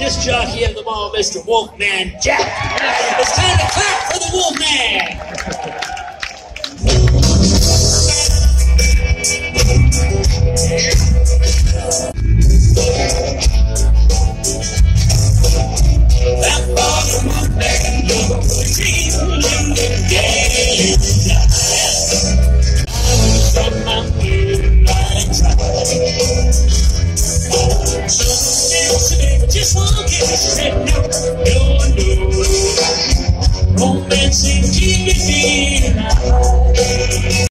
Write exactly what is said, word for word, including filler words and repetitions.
disc jockey of them all, Mister Wolfman Jack. It's time to clap for the Wolfman. That father walked back and looked for Jesus in the day. I was from my moonlight side. So just won't give me straight, no, no, no. Romance ain't keeping me alive.